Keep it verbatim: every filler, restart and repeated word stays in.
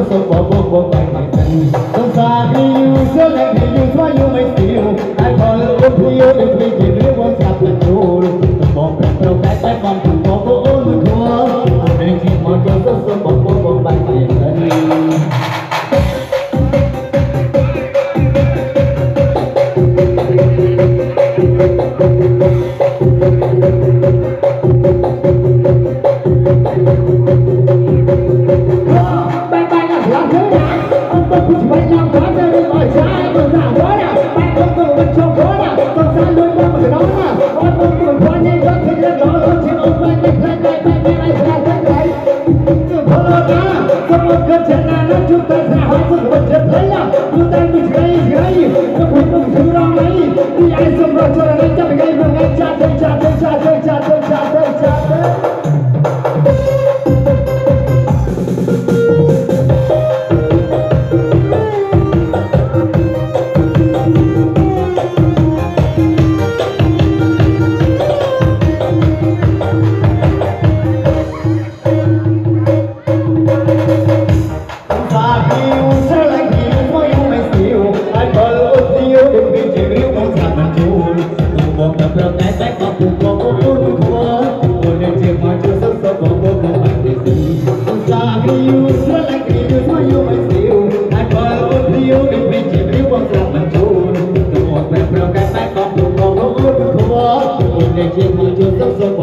so so bo bo bo by my friend. Don't stop you, so let me use why you may steal. I call it up you, if we give you one stop control. The bomb and throw back that bomb to bo bo on the core. I'm making more so so bo bo bo by my friend. So